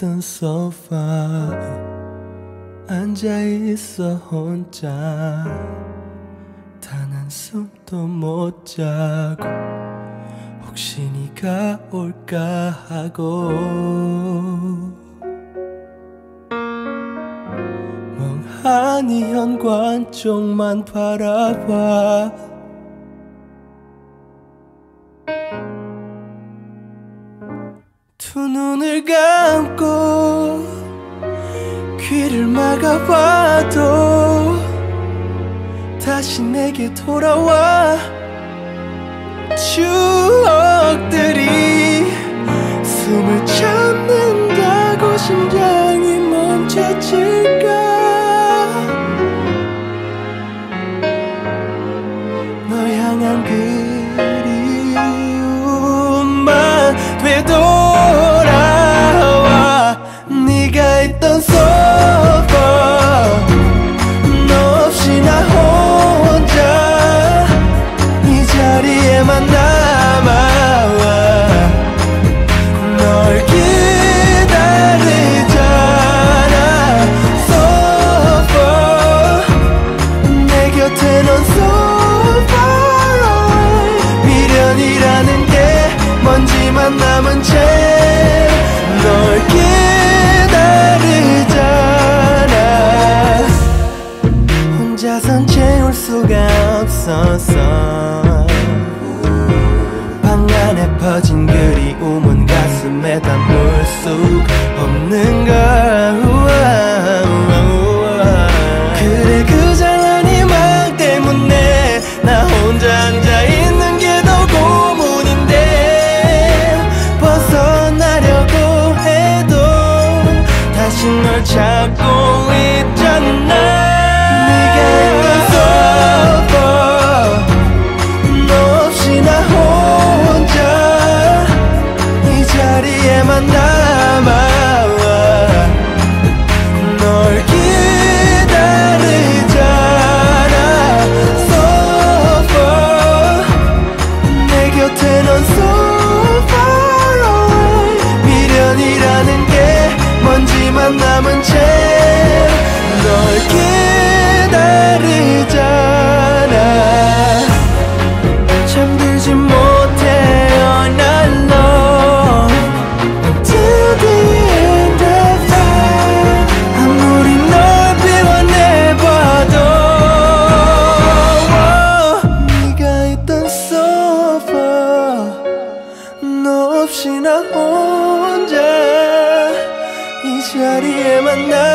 있던 소파에 앉아있어 혼자 단 한숨도 못 자고 혹시 네가 올까 하고 멍하니 현관 쪽만 바라봐 두 눈을 감고 귀를 막아봐도 다시 내게 돌아와 추억들이 숨을 참는다고 심장이 멈춰질까 널 향한 그리움만 되돌아와 네가 있던 소파 너 없이 나 혼자 이 자리에만 남아와 널 기다리잖아 소파 내 곁에 넌 so far away 미련이라는 게 먼지만 남은 채 널 기다리잖아 혼자선 채울 수가 없어서 방 안에 퍼진 그리움은 가슴에 담을 수 없는 걸 그래 그 장한 희망 때문에 나 혼자 앉아있는 게 더 고문인데 벗어나려고 해도 다시 널 찾고 있잖아 네가 있는 소파 너 없이 나 혼자 이 자리에만 남아와 널 기다리잖아 소파 내 곁에 넌 so far away 미련이라는 게 먼지만 남은 채 널 기다리잖아 잠들지 못해 all night long until the end of time 아무리 널 비워내봐도 네가 있던 sofa 너 없이 나 혼자 이 자리에만 나